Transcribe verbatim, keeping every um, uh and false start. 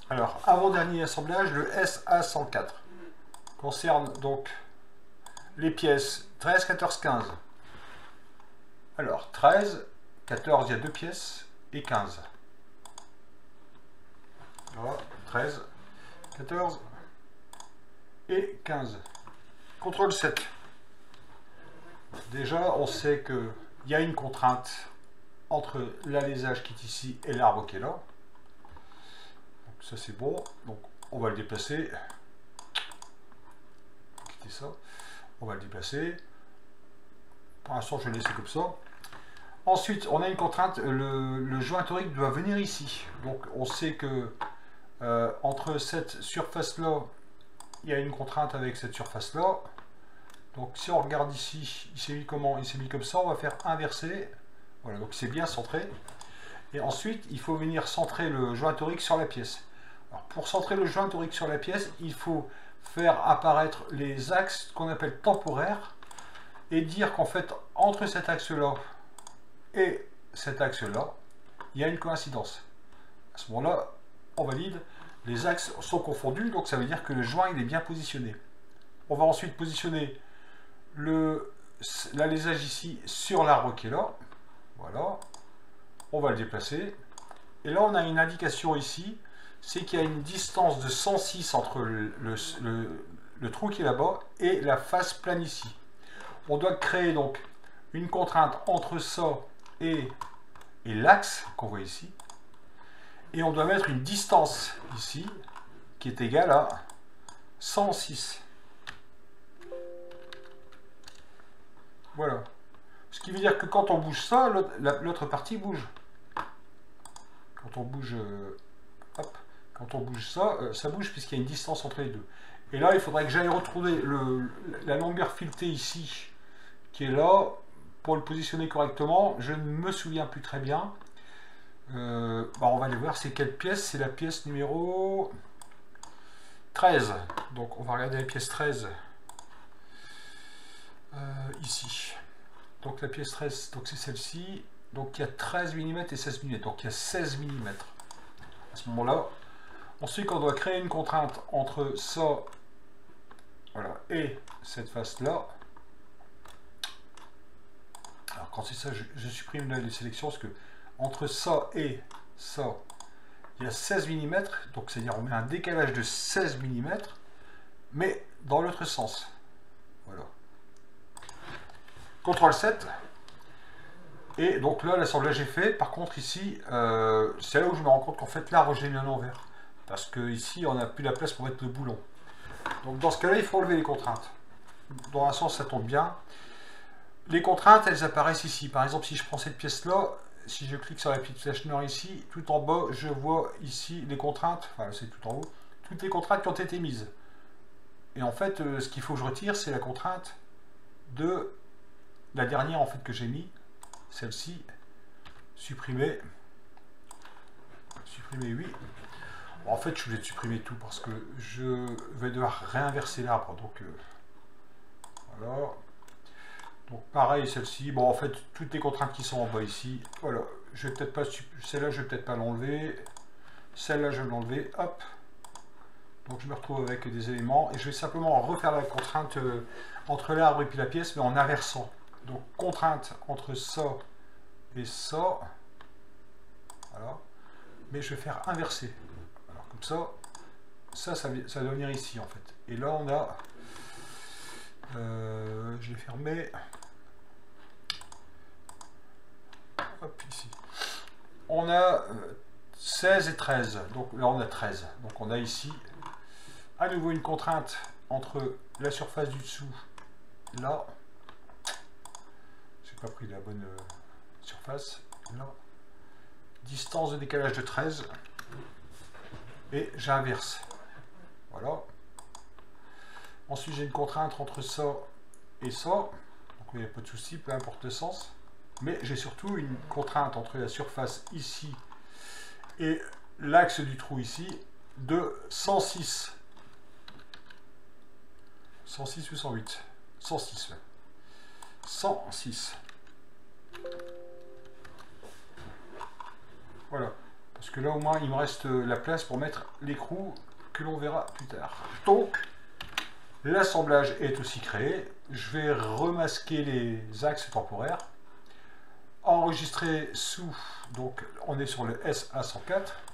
Alors, avant-dernier assemblage, le S A cent quatre concerne donc les pièces treize, quatorze, quinze. Alors, treize, quatorze, il y a deux pièces, et quinze. Voilà, treize, quatorze et quinze. contrôle sept. Déjà, on sait qu'il y a une contrainte entre l'alésage qui est ici et l'arbre qui est là. Donc ça c'est bon. Donc on va le déplacer. Quitter ça. On va le déplacer. Pour l'instant, je vais le laisser comme ça. Ensuite, on a une contrainte. Le, le joint torique doit venir ici. Donc on sait que euh, entre cette surface-là, il y a une contrainte avec cette surface-là. Donc si on regarde ici, il s'est mis comment? Il s'est mis comme ça, on va faire inverser. Voilà, donc c'est bien centré. Et ensuite, il faut venir centrer le joint torique sur la pièce. Alors, pour centrer le joint torique sur la pièce, il faut faire apparaître les axes qu'on appelle temporaires et dire qu'en fait, entre cet axe-là et cet axe-là, il y a une coïncidence. À ce moment-là, on valide, les axes sont confondus, donc ça veut dire que le joint il est bien positionné. On va ensuite positionner l'alésage ici sur l'arbre qui est là. Voilà. On va le déplacer. Et là, on a une indication ici, c'est qu'il y a une distance de cent six entre le, le, le, le trou qui est là-bas et la face plane ici. On doit créer donc une contrainte entre ça et, et l'axe qu'on voit ici. Et on doit mettre une distance ici qui est égale à cent six. Voilà. Ce qui veut dire que quand on bouge ça, l'autre partie bouge. Quand on bouge, euh, hop, quand on bouge ça, euh, ça bouge puisqu'il y a une distance entre les deux. Et là, il faudrait que j'aille retrouver le, la longueur filetée ici, qui est là, pour le positionner correctement. Je ne me souviens plus très bien. Euh, bah on va aller voir c'est quelle pièce. C'est la pièce numéro treize. Donc on va regarder la pièce treize. Euh, ici. Donc la pièce treize, donc c'est celle-ci. Donc il y a treize millimètres et seize millimètres. Donc il y a seize millimètres. À ce moment-là, ensuite on doit créer une contrainte entre ça, voilà, et cette face-là. Alors quand c'est ça, je, je supprime là les sélections parce que entre ça et ça, il y a seize millimètres. Donc c'est-à-dire on met un décalage de seize millimètres, mais dans l'autre sens. Voilà. contrôle sept. Et donc là, l'assemblage est fait. Par contre, ici, euh, c'est là où je me rends compte qu'en fait, l'arbre, j'ai mis à l'envers. Parce que ici, on n'a plus la place pour mettre le boulon. Donc dans ce cas-là, il faut enlever les contraintes. Dans un sens, ça tombe bien. Les contraintes, elles apparaissent ici. Par exemple, si je prends cette pièce-là, si je clique sur la petite flèche noire ici, tout en bas, je vois ici les contraintes. Enfin, c'est tout en haut. Toutes les contraintes qui ont été mises. Et en fait, euh, ce qu'il faut que je retire, c'est la contrainte de la dernière en fait que j'ai mis. Celle-ci, supprimer, supprimer oui. Bon, en fait, je voulais supprimer tout parce que je vais devoir réinverser l'arbre. Donc, euh, voilà. Donc, pareil, celle-ci. Bon, en fait, toutes les contraintes qui sont en bas ici. Voilà. Je vais peut-être pas, celle-là, je vais peut-être pas l'enlever. Celle-là, je vais l'enlever. Hop. Donc, je me retrouve avec des éléments et je vais simplement refaire la contrainte euh, entre l'arbre et puis la pièce, mais en inversant. Donc, contrainte entre ça et ça. Voilà. Mais je vais faire inverser. Alors, comme ça, ça, ça, ça va venir ici, en fait. Et là, on a... Euh, je vais fermer. Hop, ici. On a euh, seize et treize. Donc, là, on a treize. Donc, on a ici, à nouveau, une contrainte entre la surface du dessous, là... Pas pris la bonne euh, surface là. Distance de décalage de treize et j'inverse, voilà. Ensuite j'ai une contrainte entre ça et ça, donc il n'y a pas de souci, peu importe le sens, mais j'ai surtout une contrainte entre la surface ici et l'axe du trou ici de cent six cent six ou cent huit cent six, ouais. cent six. Voilà. Parce que là au moins il me reste la place pour mettre l'écrou que l'on verra plus tard. Donc l'assemblage est aussi créé. Je vais remasquer les axes temporaires. Enregistrer sous, donc on est sur le S A cent quatre.